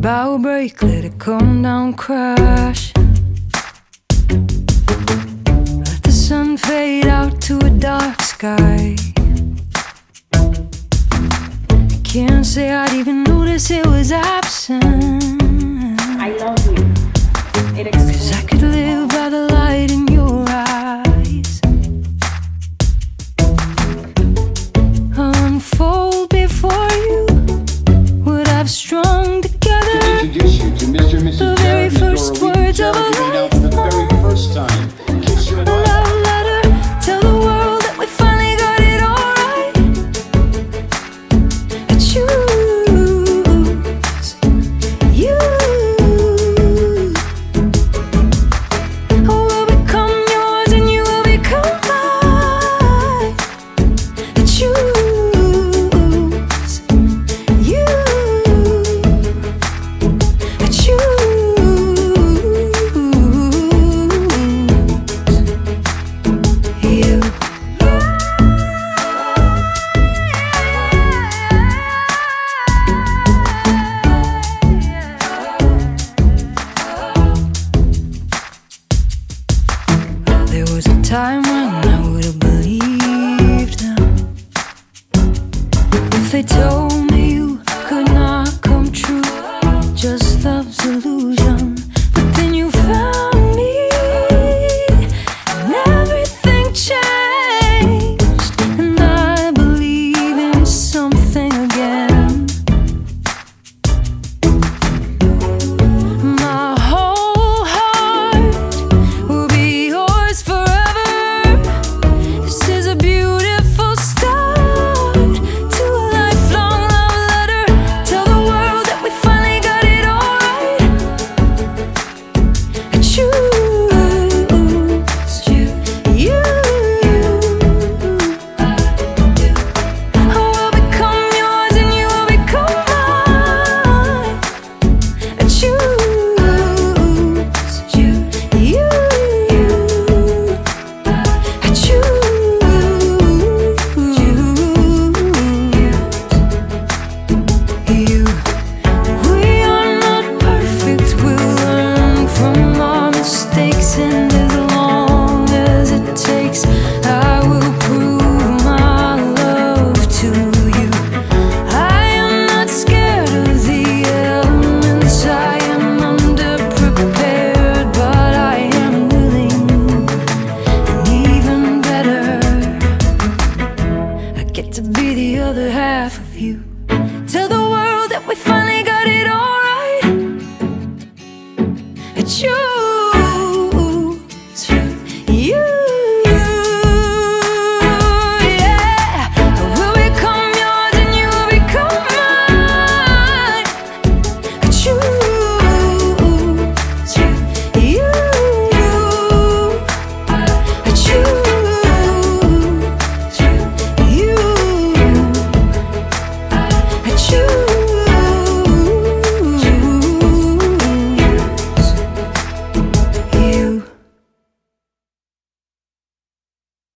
bow break, let it come down, crash. Let the sun fade out to a dark sky. I can't say I'd even notice it was absent. I love you. It explains. 'Cause I could live by the light in your eyes. Unfold before you what I've strung together. Introduce you to Mr. and Mrs. The Jarrett very and Dora first Wheat. words of a Jarrett made out for the very first time. Kiss your A love letter, tell the world that we finally got it all right. I choose you. I will become yours and you will become mine. I choose you. I choose. There was a time when I would have believed them if they told me you could not come true, just love's illusion. But then you found me and everything changed, and I believe in something again. My whole heart will be yours forever. This is a beautiful start to a lifelong love letter. Tell the world that we finally got it all right. I choose you. I will become yours and you will become mine. I choose you. I choose you. We are not perfect, we'll learn from our mistakes, and as long as it takes, I will prove my love to you. I am not scared of the elements, I am underprepared, but I am willing, and even better, I get to be the other half of you. Tell the world that we finally